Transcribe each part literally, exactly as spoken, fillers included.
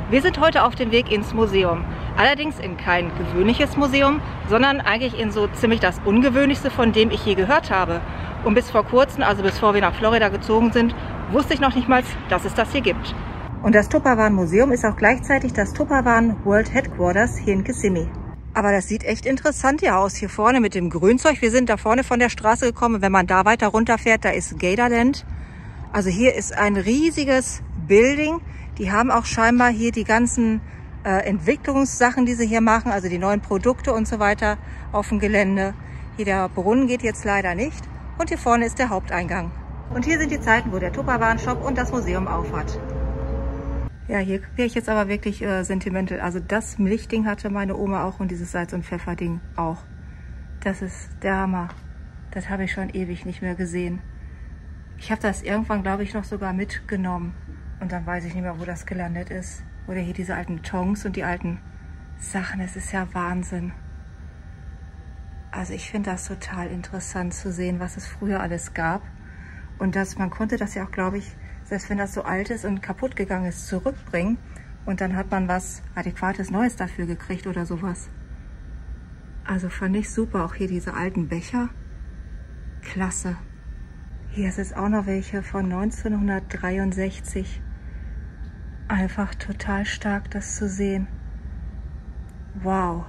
Wir sind heute auf dem Weg ins Museum. Allerdings in kein gewöhnliches Museum, sondern eigentlich in so ziemlich das Ungewöhnlichste, von dem ich je gehört habe. Und bis vor kurzem, also bevor wir nach Florida gezogen sind, wusste ich noch nicht mal, dass es das hier gibt. Und das Tupperware Museum ist auch gleichzeitig das Tupperware World Headquarters hier in Kissimmee. Aber das sieht echt interessant hier aus, hier vorne mit dem Grünzeug. Wir sind da vorne von der Straße gekommen. Wenn man da weiter runterfährt, da ist Gatorland. Also hier ist ein riesiges Building. Die haben auch scheinbar hier die ganzen äh, Entwicklungssachen, die sie hier machen, also die neuen Produkte und so weiter auf dem Gelände. Hier der Brunnen geht jetzt leider nicht. Und hier vorne ist der Haupteingang. Und hier sind die Zeiten, wo der Tupperware-Shop und das Museum aufhat. Ja, hier wäre ich jetzt aber wirklich äh, sentimental. Also das Milchding hatte meine Oma auch und dieses Salz- und Pfefferding auch. Das ist der Hammer. Das habe ich schon ewig nicht mehr gesehen. Ich habe das irgendwann, glaube ich, noch sogar mitgenommen. Und dann weiß ich nicht mehr, wo das gelandet ist. Oder hier diese alten Tongs und die alten Sachen. Es ist ja Wahnsinn. Also ich finde das total interessant zu sehen, was es früher alles gab. Und dass man konnte das ja auch, glaube ich, selbst wenn das so alt ist und kaputt gegangen ist, zurückbringen. Und dann hat man was Adäquates Neues dafür gekriegt oder sowas. Also fand ich super. Auch hier diese alten Becher. Klasse. Hier ist es auch noch welche von neunzehnhundertdreiundsechzig. Einfach total stark, das zu sehen. Wow.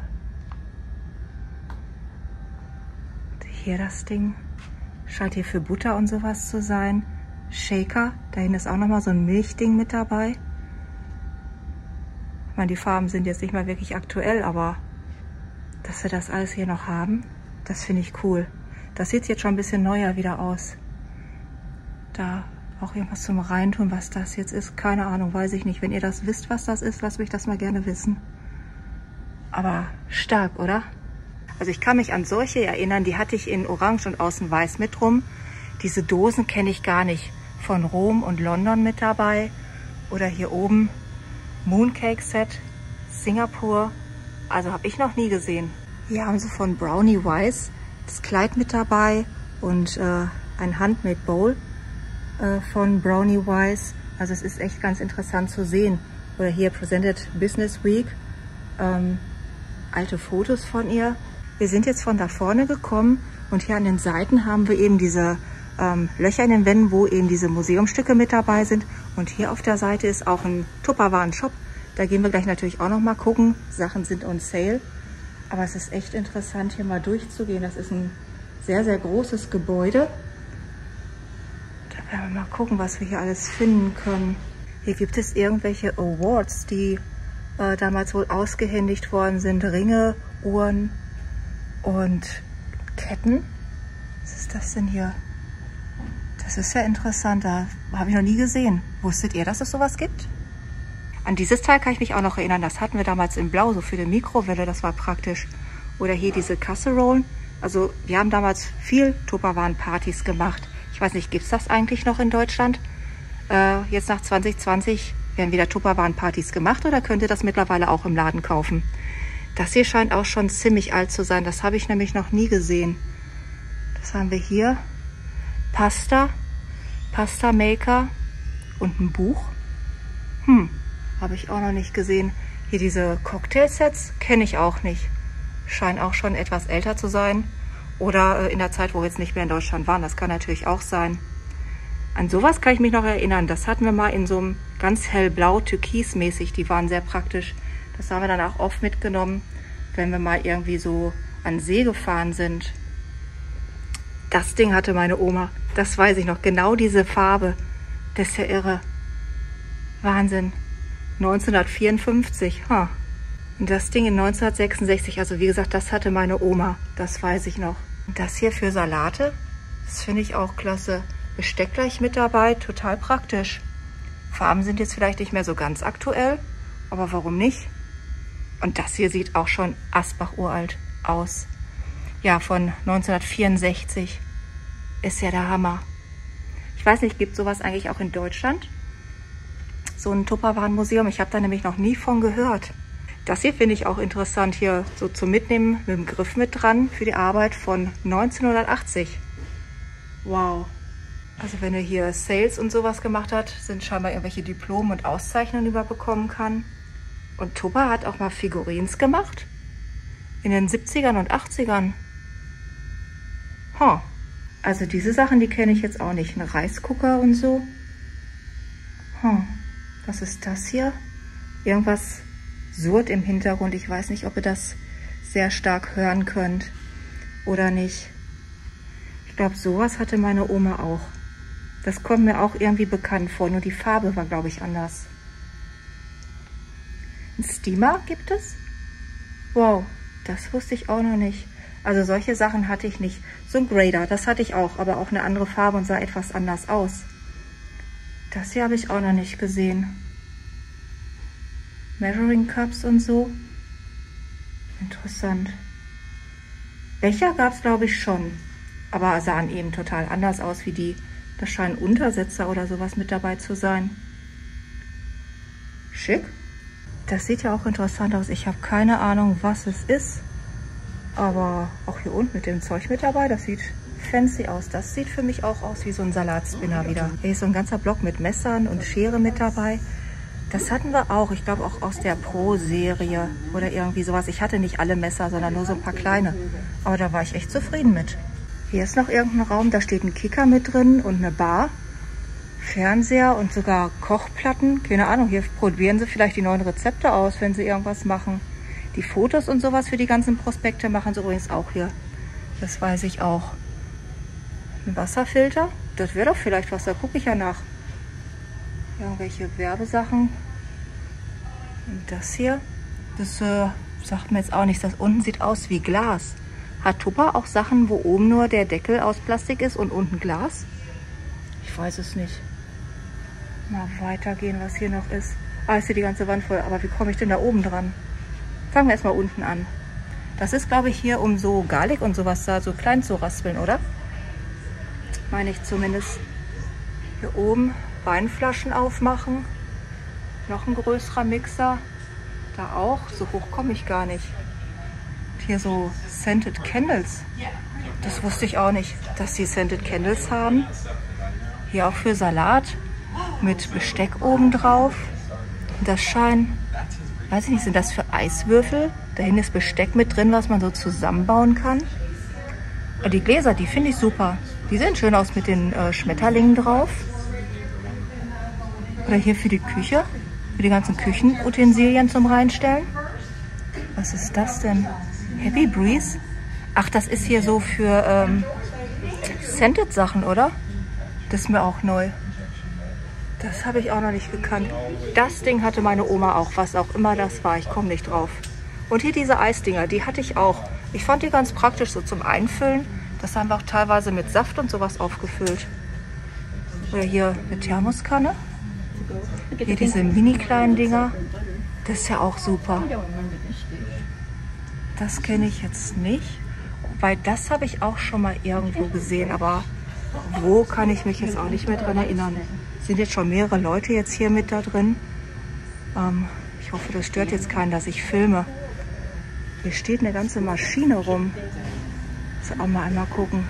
Hier das Ding. Scheint hier für Butter und sowas zu sein. Shaker. Da hinten ist auch nochmal so ein Milchding mit dabei. Ich meine, die Farben sind jetzt nicht mal wirklich aktuell, aber dass wir das alles hier noch haben, das finde ich cool. Das sieht jetzt schon ein bisschen neuer wieder aus. Da auch irgendwas zum Reintun, was das jetzt ist. Keine Ahnung, weiß ich nicht. Wenn ihr das wisst, was das ist, lasst mich das mal gerne wissen. Aber stark, oder? Also ich kann mich an solche erinnern, die hatte ich in Orange und außen weiß mit rum. Diese Dosen kenne ich gar nicht. Von Rom und London mit dabei. Oder hier oben Mooncake Set, Singapur. Also habe ich noch nie gesehen. Hier haben sie von Brownie Wise das Kleid mit dabei und äh, ein Handmade Bowl von Brownie Wise. Also es ist echt ganz interessant zu sehen. Oder hier Presented Business Week. Ähm, alte Fotos von ihr. Wir sind jetzt von da vorne gekommen und hier an den Seiten haben wir eben diese ähm, Löcher in den Wänden, wo eben diese Museumstücke mit dabei sind. Und hier auf der Seite ist auch ein Tupperware-Shop. Da gehen wir gleich natürlich auch noch mal gucken. Sachen sind on sale. Aber es ist echt interessant, hier mal durchzugehen. Das ist ein sehr, sehr großes Gebäude. Ja, mal gucken, was wir hier alles finden können. Hier gibt es irgendwelche Awards, die äh, damals wohl ausgehändigt worden sind. Ringe, Uhren und Ketten. Was ist das denn hier? Das ist ja interessant. Da habe ich noch nie gesehen. Wusstet ihr, dass es sowas gibt? An dieses Teil kann ich mich auch noch erinnern. Das hatten wir damals in Blau, so für die Mikrowelle. Das war praktisch. Oder hier diese Casserollen. Also wir haben damals viel Tupperware-Partys gemacht. Ich weiß nicht, gibt es das eigentlich noch in Deutschland? Äh, jetzt nach zwanzig zwanzig werden wieder Tupperware-Partys gemacht oder könnt ihr das mittlerweile auch im Laden kaufen? Das hier scheint auch schon ziemlich alt zu sein. Das habe ich nämlich noch nie gesehen. Das haben wir hier. Pasta, Pasta Maker und ein Buch. Hm, habe ich auch noch nicht gesehen. Hier diese Cocktail-Sets kenne ich auch nicht. Scheinen auch schon etwas älter zu sein. Oder in der Zeit, wo wir jetzt nicht mehr in Deutschland waren. Das kann natürlich auch sein. An sowas kann ich mich noch erinnern. Das hatten wir mal in so einem ganz hellblau, türkismäßig. Die waren sehr praktisch. Das haben wir dann auch oft mitgenommen, wenn wir mal irgendwie so an See gefahren sind. Das Ding hatte meine Oma. Das weiß ich noch. Genau diese Farbe. Das ist ja irre. Wahnsinn. neunzehnhundertvierundfünfzig. Huh. Und das Ding in neunzehnhundertsechsundsechzig. Also wie gesagt, das hatte meine Oma. Das weiß ich noch. Und das hier für Salate, das finde ich auch klasse. Besteck gleich mit dabei, total praktisch. Farben sind jetzt vielleicht nicht mehr so ganz aktuell, aber warum nicht? Und das hier sieht auch schon Asbach-uralt aus. Ja, von neunzehnhundertvierundsechzig. Ist ja der Hammer. Ich weiß nicht, gibt sowas eigentlich auch in Deutschland? So ein Tupperware-Museum? Ich habe da nämlich noch nie von gehört. Das hier finde ich auch interessant, hier so zum Mitnehmen mit dem Griff mit dran für die Arbeit von neunzehnhundertachtzig. Wow. Also wenn er hier Sales und sowas gemacht hat, sind scheinbar irgendwelche Diplome und Auszeichnungen, die man bekommen kann. Und Tupper hat auch mal Figurines gemacht. In den siebzigern und achtzigern. Huh. Also diese Sachen, die kenne ich jetzt auch nicht. Ein Reisgucker und so. Huh. Was ist das hier? Irgendwas surrt im Hintergrund. Ich weiß nicht, ob ihr das sehr stark hören könnt oder nicht. Ich glaube, sowas hatte meine Oma auch. Das kommt mir auch irgendwie bekannt vor. Nur die Farbe war, glaube ich, anders. Ein Steamer gibt es? Wow, das wusste ich auch noch nicht. Also solche Sachen hatte ich nicht. So ein Grader, das hatte ich auch, aber auch eine andere Farbe und sah etwas anders aus. Das hier habe ich auch noch nicht gesehen. Measuring Cups und so. Interessant. Becher gab es, glaube ich, schon. Aber sahen eben total anders aus wie die. Das scheinen Untersetzer oder sowas mit dabei zu sein. Schick. Das sieht ja auch interessant aus. Ich habe keine Ahnung, was es ist. Aber auch hier unten mit dem Zeug mit dabei, das sieht fancy aus. Das sieht für mich auch aus wie so ein Salatspinner wieder. Hier ist so ein ganzer Block mit Messern und Schere mit dabei. Das hatten wir auch, ich glaube auch aus der Pro-Serie oder irgendwie sowas. Ich hatte nicht alle Messer, sondern nur so ein paar kleine. Aber da war ich echt zufrieden mit. Hier ist noch irgendein Raum, da steht ein Kicker mit drin und eine Bar. Fernseher und sogar Kochplatten. Keine Ahnung, hier probieren sie vielleicht die neuen Rezepte aus, wenn sie irgendwas machen. Die Fotos und sowas für die ganzen Prospekte machen sie übrigens auch hier. Das weiß ich auch. Ein Wasserfilter, das wäre doch vielleicht was, da gucke ich ja nach. Irgendwelche Werbesachen. Und das hier, das äh, sagt mir jetzt auch nichts. Das unten sieht aus wie Glas. Hat Tupper auch Sachen, wo oben nur der Deckel aus Plastik ist und unten Glas? Ich weiß es nicht. Mal weitergehen, was hier noch ist. Ah, ist hier die ganze Wand voll. Aber wie komme ich denn da oben dran? Fangen wir erstmal unten an. Das ist, glaube ich, hier, um so Garlic und sowas da so klein zu raspeln, oder? Meine ich zumindest. Hier oben Weinflaschen aufmachen. Noch ein größerer Mixer. Da auch. So hoch komme ich gar nicht. Und hier so Scented Candles. Das wusste ich auch nicht, dass die Scented Candles haben. Hier auch für Salat. Mit Besteck oben drauf. Und das scheint, weiß ich nicht, sind das für Eiswürfel? Da hinten ist Besteck mit drin, was man so zusammenbauen kann. Die Gläser, die finde ich super. Die sehen schön aus mit den äh, Schmetterlingen drauf. Oder hier für die Küche. Für die ganzen Küchenutensilien zum Reinstellen. Was ist das denn? Happy Breeze? Ach, das ist hier so für ähm, Scented Sachen, oder? Das ist mir auch neu. Das habe ich auch noch nicht gekannt. Das Ding hatte meine Oma auch, was auch immer das war. Ich komme nicht drauf. Und hier diese Eisdinger, die hatte ich auch. Ich fand die ganz praktisch so zum Einfüllen. Das haben wir auch teilweise mit Saft und sowas aufgefüllt. Oder hier eine Thermoskanne. Hier diese mini kleinen Dinger. Das ist ja auch super. Das kenne ich jetzt nicht. Weil das habe ich auch schon mal irgendwo gesehen. Aber wo, kann ich mich jetzt auch nicht mehr dran erinnern. Sind jetzt schon mehrere Leute jetzt hier mit da drin. Ähm, ich hoffe, das stört jetzt keinen, dass ich filme. Hier steht eine ganze Maschine rum. So, auch mal einmal gucken.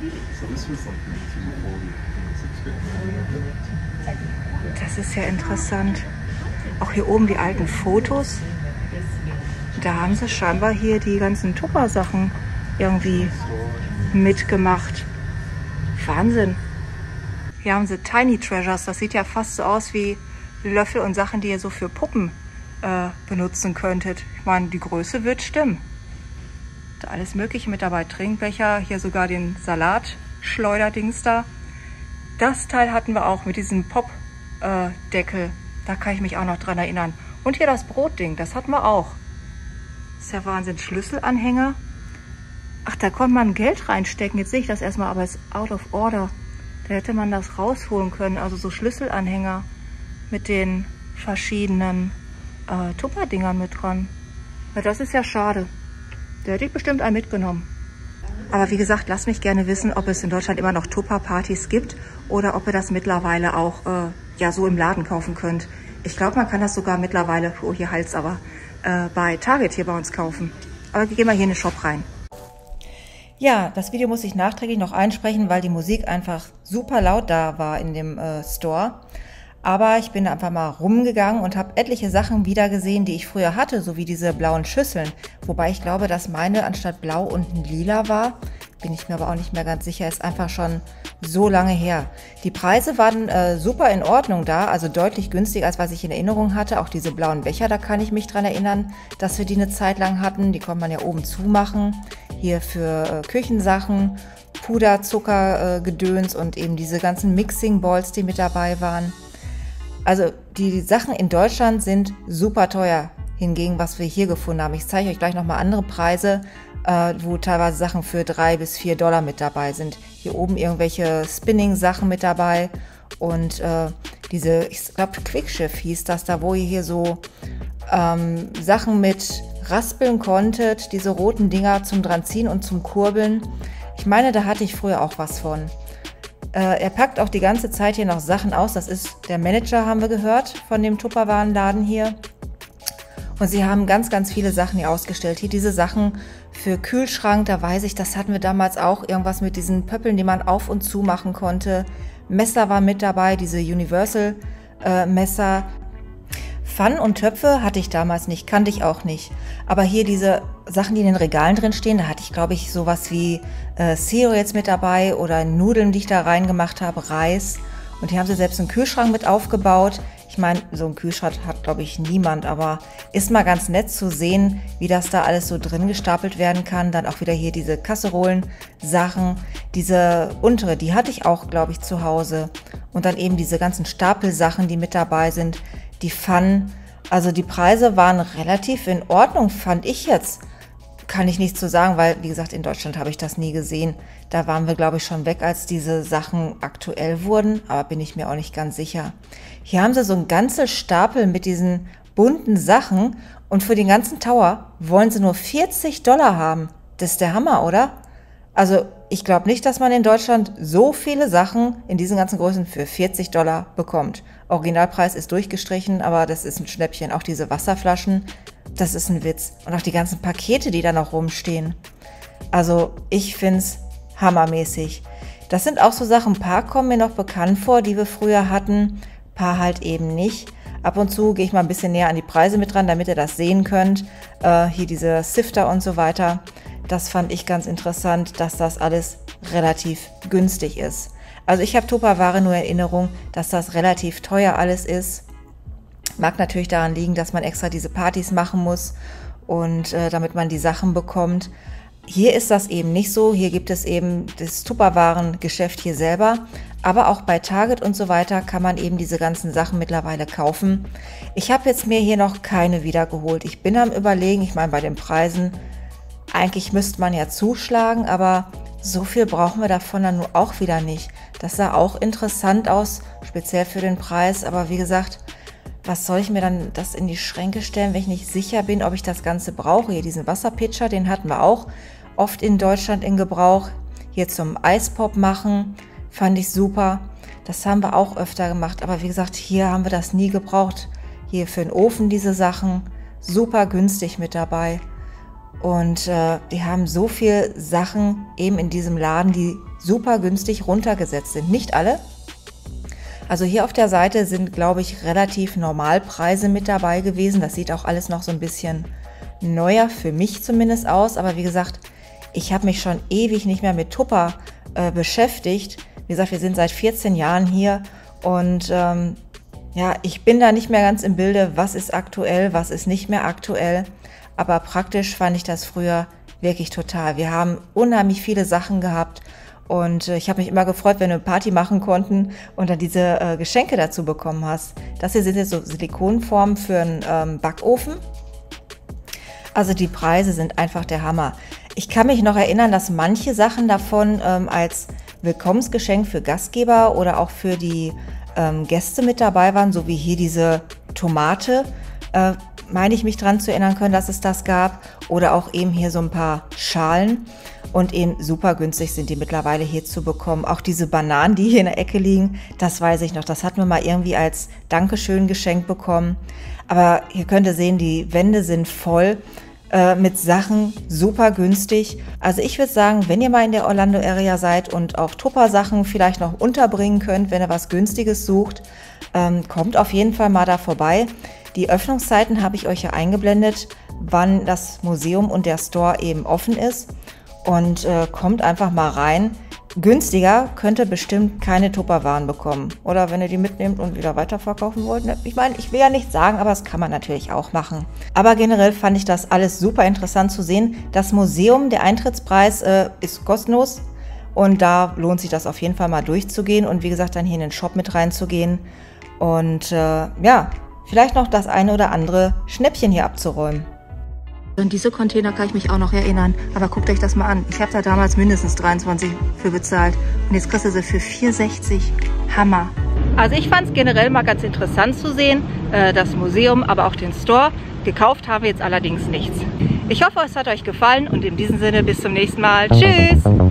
Das ist ja interessant. Auch hier oben die alten Fotos. Da haben sie scheinbar hier die ganzen Tupper-Sachen irgendwie mitgemacht. Wahnsinn. Hier haben sie Tiny Treasures. Das sieht ja fast so aus wie Löffel und Sachen, die ihr so für Puppen äh, benutzen könntet. Ich meine, die Größe wird stimmen. Da alles Mögliche mit dabei. Trinkbecher, hier sogar den Salatschleuderdings da. Das Teil hatten wir auch mit diesem Pop-Deckel. Äh, da kann ich mich auch noch dran erinnern. Und hier das Brotding, das hatten wir auch. Das ist ja Wahnsinn. Schlüsselanhänger. Ach, da konnte man Geld reinstecken. Jetzt sehe ich das erstmal, aber es ist out of order. Da hätte man das rausholen können. Also so Schlüsselanhänger mit den verschiedenen äh, Tupper-Dingern mit dran. Ja, das ist ja schade. Da hätte ich bestimmt einen mitgenommen. Aber wie gesagt, lasst mich gerne wissen, ob es in Deutschland immer noch Tupper-Partys gibt oder ob ihr das mittlerweile auch äh, ja so im Laden kaufen könnt. Ich glaube, man kann das sogar mittlerweile, oh hier Hals aber, äh, bei Target hier bei uns kaufen. Aber wir gehen mal hier in den Shop rein. Ja, das Video muss ich nachträglich noch einsprechen, weil die Musik einfach super laut da war in dem äh, Store. Aber ich bin einfach mal rumgegangen und habe etliche Sachen wieder gesehen, die ich früher hatte, so wie diese blauen Schüsseln. Wobei ich glaube, dass meine anstatt blau unten lila war. Bin ich mir aber auch nicht mehr ganz sicher, ist einfach schon so lange her. Die Preise waren äh, super in Ordnung da, also deutlich günstiger, als was ich in Erinnerung hatte. Auch diese blauen Becher, da kann ich mich dran erinnern, dass wir die eine Zeit lang hatten. Die konnte man ja oben zumachen, hier für äh, Küchensachen, Puder, Zucker, äh, Gedöns und eben diese ganzen Mixing Balls, die mit dabei waren. Also die Sachen in Deutschland sind super teuer, hingegen was wir hier gefunden haben. Ich zeige euch gleich nochmal andere Preise, äh, wo teilweise Sachen für drei bis vier Dollar mit dabei sind. Hier oben irgendwelche Spinning-Sachen mit dabei und äh, diese, ich glaube Quickshift hieß das da, wo ihr hier so ähm, Sachen mit raspeln konntet, diese roten Dinger zum dran ziehen und zum Kurbeln. Ich meine, da hatte ich früher auch was von. Äh, er packt auch die ganze Zeit hier noch Sachen aus. Das ist der Manager, haben wir gehört, von dem Tupperwarenladen hier. Und sie haben ganz, ganz viele Sachen hier ausgestellt. Hier diese Sachen für Kühlschrank, da weiß ich, das hatten wir damals auch. Irgendwas mit diesen Pöppeln, die man auf und zu machen konnte. Messer war mit dabei, diese Universal äh, Messer. Pfannen und Töpfe hatte ich damals nicht, kannte ich auch nicht. Aber hier diese Sachen, die in den Regalen drin stehen, da hatte ich, glaube ich, sowas wie äh, Cereals mit dabei oder Nudeln, die ich da reingemacht habe, Reis. Und hier haben sie selbst einen Kühlschrank mit aufgebaut. Ich meine, so einen Kühlschrank hat, glaube ich, niemand, aber ist mal ganz nett zu sehen, wie das da alles so drin gestapelt werden kann. Dann auch wieder hier diese Kasserolen-Sachen. Diese untere, die hatte ich auch, glaube ich, zu Hause. Und dann eben diese ganzen Stapelsachen, die mit dabei sind. Die Pfannen, also die Preise waren relativ in Ordnung, fand ich jetzt. Kann ich nichts zu sagen, weil, wie gesagt, in Deutschland habe ich das nie gesehen. Da waren wir, glaube ich, schon weg, als diese Sachen aktuell wurden, aber bin ich mir auch nicht ganz sicher. Hier haben sie so einen ganzen Stapel mit diesen bunten Sachen und für den ganzen Tower wollen sie nur vierzig Dollar haben. Das ist der Hammer, oder? Also ich glaube nicht, dass man in Deutschland so viele Sachen in diesen ganzen Größen für vierzig Dollar bekommt. Originalpreis ist durchgestrichen, aber das ist ein Schnäppchen. Auch diese Wasserflaschen, das ist ein Witz. Und auch die ganzen Pakete, die da noch rumstehen. Also ich finde es hammermäßig. Das sind auch so Sachen, ein paar kommen mir noch bekannt vor, die wir früher hatten, ein paar halt eben nicht. Ab und zu gehe ich mal ein bisschen näher an die Preise mit ran, damit ihr das sehen könnt. Äh, hier diese Sifter und so weiter. Das fand ich ganz interessant, dass das alles relativ günstig ist. Also ich habe Tupperware nur in Erinnerung, dass das relativ teuer alles ist. Mag natürlich daran liegen, dass man extra diese Partys machen muss und äh, damit man die Sachen bekommt. Hier ist das eben nicht so. Hier gibt es eben das Tupperwarengeschäft hier selber. Aber auch bei Target und so weiter kann man eben diese ganzen Sachen mittlerweile kaufen. Ich habe jetzt mir hier noch keine wiedergeholt. Ich bin am Überlegen, ich meine bei den Preisen, eigentlich müsste man ja zuschlagen, aber so viel brauchen wir davon dann nur auch wieder nicht. Das sah auch interessant aus, speziell für den Preis. Aber wie gesagt, was soll ich mir dann das in die Schränke stellen, wenn ich nicht sicher bin, ob ich das Ganze brauche? Hier diesen Wasserpitcher, den hatten wir auch oft in Deutschland in Gebrauch. Hier zum Eispop machen, fand ich super. Das haben wir auch öfter gemacht. Aber wie gesagt, hier haben wir das nie gebraucht. Hier für den Ofen diese Sachen, super günstig mit dabei. Und äh, die haben so viel Sachen eben in diesem Laden, die super günstig runtergesetzt sind. Nicht alle. Also hier auf der Seite sind, glaube ich, relativ Normalpreise mit dabei gewesen. Das sieht auch alles noch so ein bisschen neuer, für mich zumindest aus. Aber wie gesagt, ich habe mich schon ewig nicht mehr mit Tupper äh, beschäftigt. Wie gesagt, wir sind seit vierzehn Jahren hier und ähm, ja, ich bin da nicht mehr ganz im Bilde, was ist aktuell, was ist nicht mehr aktuell. Aber praktisch fand ich das früher wirklich total. Wir haben unheimlich viele Sachen gehabt und äh, ich habe mich immer gefreut, wenn wir eine Party machen konnten und dann diese äh, Geschenke dazu bekommen hast. Das hier sind jetzt so Silikonformen für einen ähm, Backofen. Also die Preise sind einfach der Hammer. Ich kann mich noch erinnern, dass manche Sachen davon ähm, als Willkommensgeschenk für Gastgeber oder auch für die ähm, Gäste mit dabei waren, so wie hier diese Tomate. Äh, meine ich mich dran zu erinnern können, dass es das gab. Oder auch eben hier so ein paar Schalen. Und eben super günstig sind die mittlerweile hier zu bekommen. Auch diese Bananen, die hier in der Ecke liegen, das weiß ich noch. Das hatten wir mal irgendwie als Dankeschön geschenkt bekommen. Aber ihr könnt sehen, die Wände sind voll. äh, mit Sachen super günstig. Also ich würde sagen, wenn ihr mal in der Orlando Area seid und auch Tupper-Sachen vielleicht noch unterbringen könnt, wenn ihr was Günstiges sucht, ähm, kommt auf jeden Fall mal da vorbei. Die Öffnungszeiten habe ich euch ja eingeblendet, wann das Museum und der Store eben offen ist. Und äh, kommt einfach mal rein. Günstiger könnt ihr bestimmt keine Tupperwaren bekommen. Oder wenn ihr die mitnehmt und wieder weiterverkaufen wollt. Ich meine, ich will ja nicht sagen, aber das kann man natürlich auch machen. Aber generell fand ich das alles super interessant zu sehen. Das Museum, der Eintrittspreis äh, ist kostenlos. Und da lohnt sich das auf jeden Fall mal durchzugehen. Und wie gesagt, dann hier in den Shop mit reinzugehen. Und äh, ja, vielleicht noch das eine oder andere Schnäppchen hier abzuräumen. An diese Container kann ich mich auch noch erinnern. Aber guckt euch das mal an. Ich habe da damals mindestens dreiundzwanzig für bezahlt. Und jetzt kriegst du sie für vier sechzig. Hammer. Also ich fand es generell mal ganz interessant zu sehen, äh, das Museum, aber auch den Store. Gekauft haben wir jetzt allerdings nichts. Ich hoffe, es hat euch gefallen und in diesem Sinne bis zum nächsten Mal. Tschüss!